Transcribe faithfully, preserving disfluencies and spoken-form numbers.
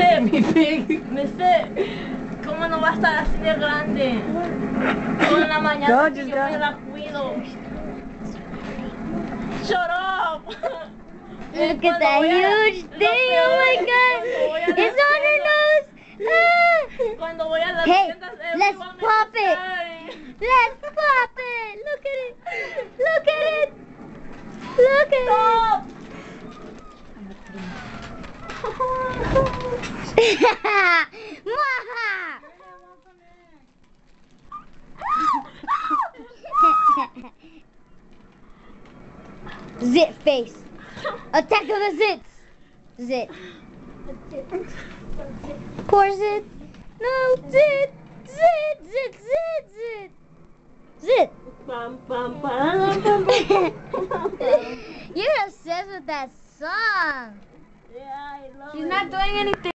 sé, mi fe, me sé. ¿Cómo no va a estar así de grande? Toda la mañana No, que just yo go. me la cuido. Shut up. Look at that huge thing. Oh my god. It's on her nose. Ah. Cuando voy a las Hey, tiendas, let's everyone me pop it. says, Let's pop it. Look at it. Look at it. Look at Stop. it. Mwaha. Zit face. Attack of the zits. Zit. Poor Zit. No, Zit. Zit, Zit, Zit, Zit. Zit. Bum, bum, bum, bum, bum, bum. You're obsessed with that song. Yeah, I love She's it. not doing anything.